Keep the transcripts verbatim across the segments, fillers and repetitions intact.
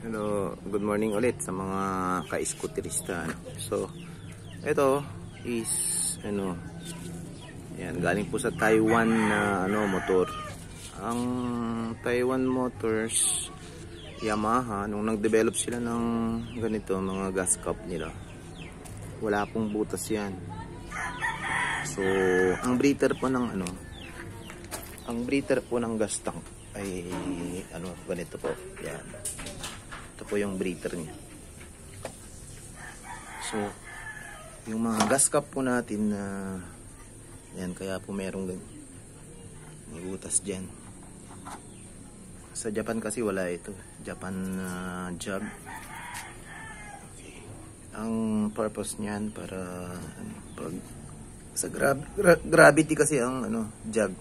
Hello, good morning ulit sa mga ka-scooterista. So, ito is ano, yan, galing po sa Taiwan na ano motor. Ang Taiwan Motors Yamaha, nung nag-develop sila ng ganito, mga gas cap nila, wala pong butas yan. So, ang breather po ng ano, ang breather po ng gas tank ay ano, ganito po. Yan. Ito po yung breather niya. So, yung mga gas cap po natin na uh, yan, kaya po merong ganyan, may butas dyan. Sa Japan kasi wala ito. Japan uh, jug. Okay. Ang purpose niyan para ano, pag sa gra gra gravity kasi ang ano, jug.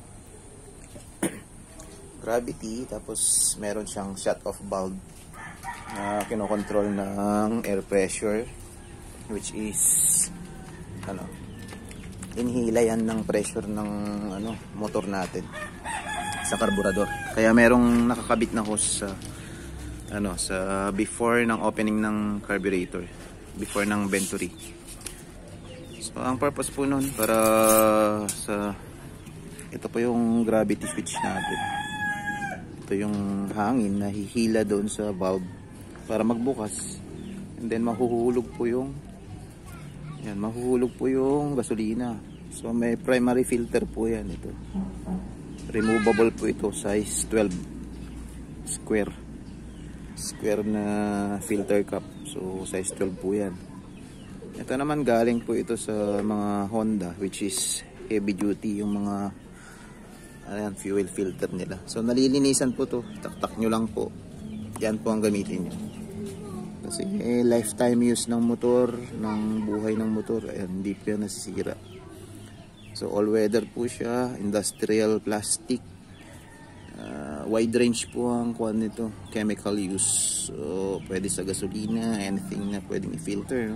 Gravity, tapos meron siyang shut-off valve na kinokontrol ng air pressure, which is ano, inhila yan ng pressure ng ano, motor natin sa karburador. Kaya merong nakakabit na hose sa ano, sa before ng opening ng carburetor, before ng venturi. So ang purpose po nun para sa ito po yung gravity switch natin. Ito yung hangin na hihila doon sa valve para magbukas, and then mahuhulog po yung yan, mahuhulog po yung gasolina. So may primary filter po yan. Ito removable po ito, size twelve square square na filter cap. So size twelve po yan. Ito naman galing po ito sa mga Honda, which is heavy duty, yung mga ayan, fuel filter nila. So nalilinisan po to, taktak nyo lang po, yan po ang gamitin nyo. Kasi eh, lifetime use ng motor, ng buhay ng motor, ayan, hindi po yan nasisira. So all weather po siya, industrial plastic, uh, wide range po ang kuwan nito, chemical use. So pwede sa gasolina, anything na pwedeng i-filter, no?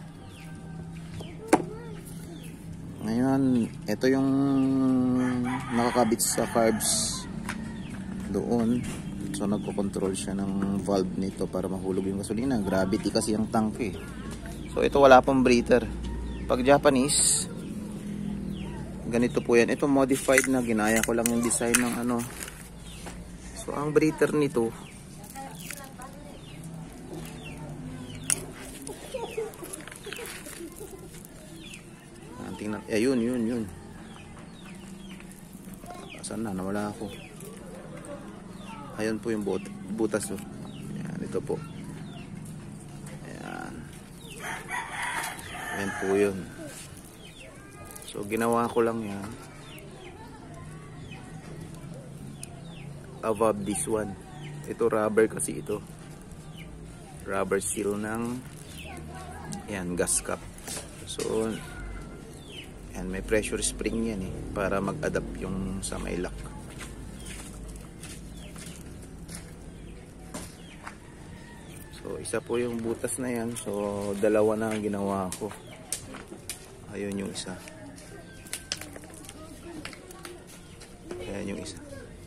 Ngayon, ito yung nakakabit sa carbs doon. So nagko-control siya ng valve nito para mahulog yung gasolina. Gravity kasi yung tank eh. So ito wala pang breather. Pag Japanese, ganito po yan. Ito modified na, ginaya ko lang yung design ng ano. So ang breather nito, tingnan, eh, yun, yun, yun. Saan na? Nawala ako. Ayun po yung but butas. Oh. Ayan, ito po. Ayan. Ayan po yun. So, ginawa ko lang yan above this one. Ito rubber kasi ito. Rubber seal ng ayan, gas cap. So, and may pressure spring yan eh, para mag-adapt yung sa may lock. So isa po yung butas na yan. So dalawa na ang ginawa ko. Ayun yung isa. Ayan yung isa.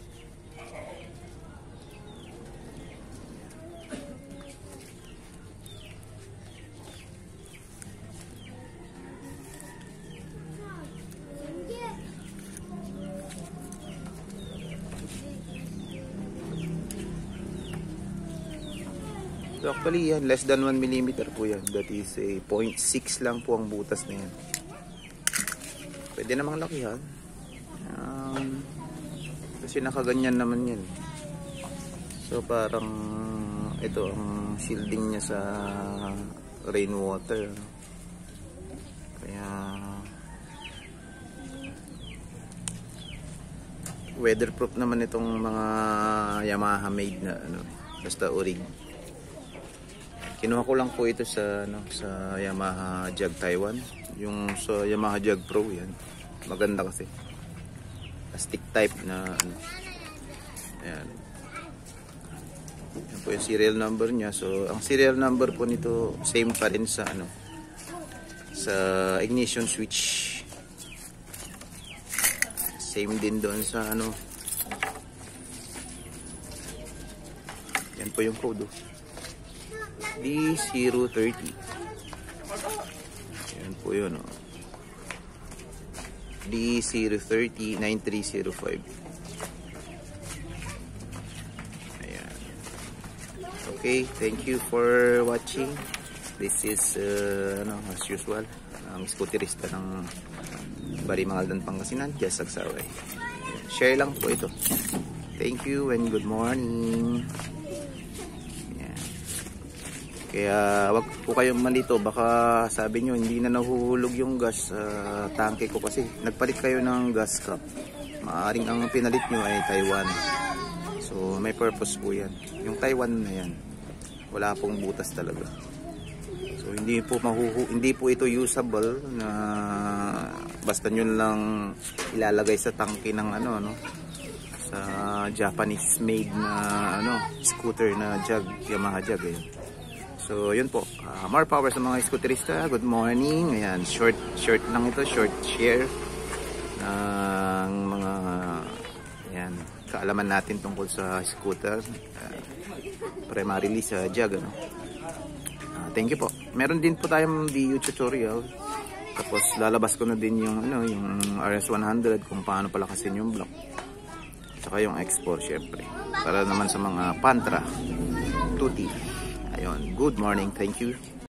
So actually yan, less than one millimeter po yan. That is a zero point six lang po ang butas na yan. Pwede namang lakihan. Um, kasi nakaganyan naman yan. So parang ito ang shielding niya sa rainwater. Kaya weatherproof naman itong mga Yamaha made na ano, basta orig. Kinuha ko lang po ito sa ano, sa Yamaha Jug Taiwan, yung sa Yamaha Jug Pro yan. Maganda kasi. Plastic type na ano. Ayan. Yan po yung serial number niya. So ang serial number po nito same pa rin sa ano, sa ignition switch. Same din doon sa ano. Yan po yung code. Oh. D zero thirty. Ayan po yun, oh. D zero thirty nine three zero five. Ayan. Okay, thank you for watching. This is uh, ano, as usual, ang scooterista ng Barimangaldan, Pangasinan, Jess Sagsaway. Share lang po ito. Thank you and good morning. Ayan. Kaya wag po kayong malito, baka sabi nyo hindi na nahuhulog yung gas sa uh, tangke ko kasi nagpalit kayo ng gas cap. Maaring ang pinalit nyo ay Taiwan. So may purpose po yan. Yung Taiwan na yan, wala pong butas talaga. So hindi po mahuhu hindi po ito usable na basta nyo lang ilalagay sa tangke ng ano no, sa Japanese made na ano scooter na jug, Yamaha jug eh. So yun po, uh, more power sa mga scooterista. Good morning. Ayan, short short lang ito, short share ng mga ayan, kaalaman natin tungkol sa scooter, uh, primarily sa jug ano. Thank you po. Meron din po tayong D U tutorial. Tapos lalabas ko na din yung ano, yung R S one hundred kung paano palakasin yung block. Saka yung X four syempre. Para naman sa mga Pantra, Tuti. Ayun. Good morning. Thank you.